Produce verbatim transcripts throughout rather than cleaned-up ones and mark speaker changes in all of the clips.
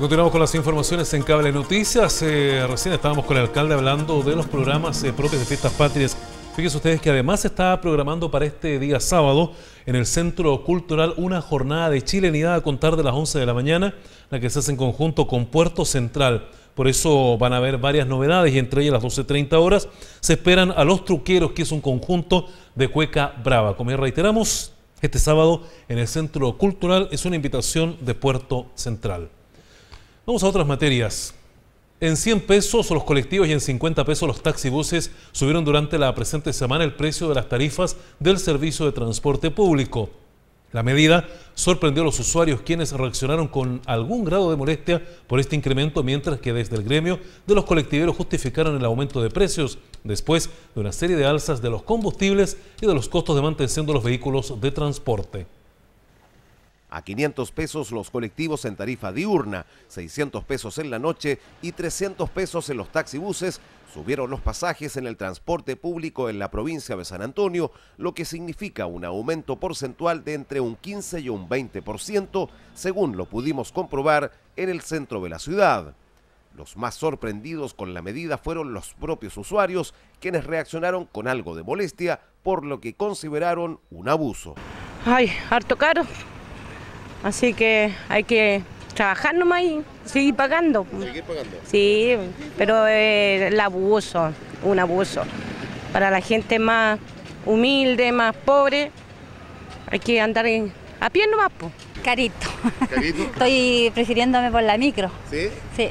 Speaker 1: Continuamos con las informaciones en Cable Noticias. Eh, recién estábamos con el alcalde hablando de los programas eh, propios de Fiestas Patrias. Fíjense ustedes que además se está programando para este día sábado en el Centro Cultural una jornada de chilenidad a contar de las once de la mañana, la que se hace en conjunto con Puerto Central. Por eso van a haber varias novedades y entre ellas las doce treinta horas se esperan a Los Truqueros, que es un conjunto de cueca brava. Como ya reiteramos, este sábado en el Centro Cultural es una invitación de Puerto Central. Vamos a otras materias. En cien pesos los colectivos y en cincuenta pesos los taxibuses subieron durante la presente semana el precio de las tarifas del servicio de transporte público. La medida sorprendió a los usuarios, quienes reaccionaron con algún grado de molestia por este incremento, mientras que desde el gremio de los colectiveros justificaron el aumento de precios después de una serie de alzas de los combustibles y de los costos de mantención de los vehículos de transporte.
Speaker 2: A quinientos pesos los colectivos en tarifa diurna, seiscientos pesos en la noche y trescientos pesos en los taxibuses. Subieron los pasajes en el transporte público en la provincia de San Antonio, lo que significa un aumento porcentual de entre un quince y un veinte por ciento, según lo pudimos comprobar en el centro de la ciudad. Los más sorprendidos con la medida fueron los propios usuarios, quienes reaccionaron con algo de molestia, por lo que consideraron un abuso.
Speaker 3: Ay, harto caro. Así que hay que trabajar nomás y seguir pagando.
Speaker 2: ¿Seguir pagando?
Speaker 3: Sí, pero eh, el abuso, un abuso. Para la gente más humilde, más pobre, hay que andar en, a pie nomás. Po.
Speaker 4: Carito.
Speaker 2: ¿Carito?
Speaker 4: Estoy prefiriéndome por la micro.
Speaker 2: ¿Sí?
Speaker 4: Sí.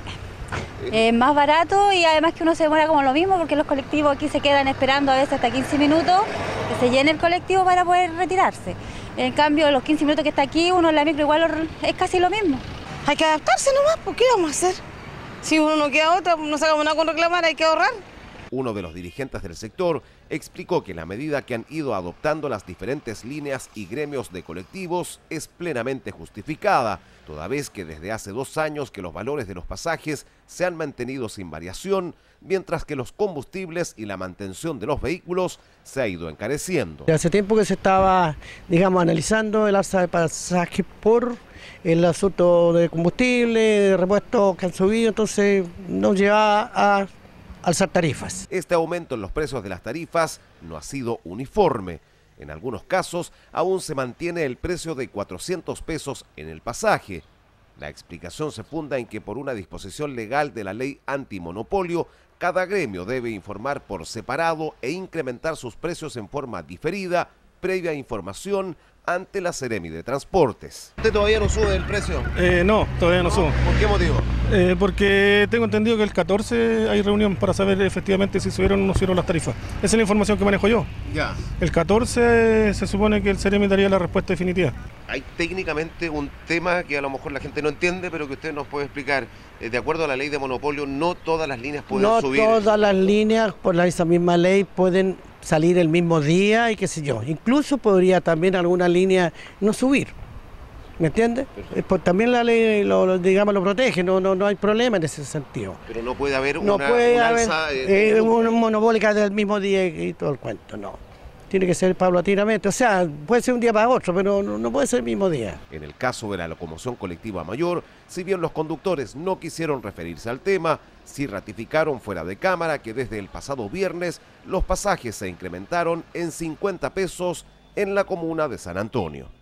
Speaker 4: Es más barato y además que uno se demora como lo mismo, porque los colectivos aquí se quedan esperando a veces hasta quince minutos que se llene el colectivo para poder retirarse. En cambio, los quince minutos que está aquí, uno en la micro igual es casi lo mismo.
Speaker 5: Hay que adaptarse nomás, ¿por qué vamos a hacer? Si uno no queda otra, no sacamos nada con reclamar, hay que ahorrar.
Speaker 2: Uno de los dirigentes del sector explicó que la medida que han ido adoptando las diferentes líneas y gremios de colectivos es plenamente justificada, toda vez que desde hace dos años que los valores de los pasajes se han mantenido sin variación, mientras que los combustibles y la mantención de los vehículos se ha ido encareciendo.
Speaker 6: Hace tiempo que se estaba, digamos, analizando el alza de pasajes por el asunto de combustible, de repuestos que han subido, entonces nos lleva a alzar tarifas.
Speaker 2: Este aumento en los precios de las tarifas no ha sido uniforme. En algunos casos aún se mantiene el precio de cuatrocientos pesos en el pasaje. La explicación se funda en que por una disposición legal de la ley antimonopolio, cada gremio debe informar por separado e incrementar sus precios en forma diferida, previa información ante la Seremi de Transportes.
Speaker 7: ¿Usted todavía no sube el precio?
Speaker 8: Eh, no, todavía no, no subo.
Speaker 7: ¿Por qué motivo?
Speaker 8: Eh, porque tengo entendido que el catorce hay reunión para saber efectivamente si subieron o no subieron las tarifas. Esa es la información que manejo yo.
Speaker 7: Ya.
Speaker 8: El catorce se supone que el Seremi daría la respuesta definitiva.
Speaker 7: Hay técnicamente un tema que a lo mejor la gente no entiende, pero que usted nos puede explicar. De acuerdo a la ley de monopolio, no todas las líneas pueden
Speaker 6: no
Speaker 7: subir.
Speaker 6: No todas las líneas, por la, esa misma ley, pueden salir el mismo día y qué sé yo. Incluso podría también alguna línea no subir. ¿Me entiendes? Pues también la ley lo, lo, digamos, lo protege, no, no, no hay problema en ese sentido.
Speaker 7: Pero no puede haber
Speaker 6: no
Speaker 7: una,
Speaker 6: puede
Speaker 7: una
Speaker 6: haber,
Speaker 7: alza... Eh,
Speaker 6: eh, una monopólica del mismo día y todo el cuento, no. Tiene que ser paulatinamente, o sea, puede ser un día para otro, pero no, no puede ser el mismo día.
Speaker 2: En el caso de la locomoción colectiva mayor, si bien los conductores no quisieron referirse al tema, sí ratificaron fuera de cámara que desde el pasado viernes los pasajes se incrementaron en cincuenta pesos en la comuna de San Antonio.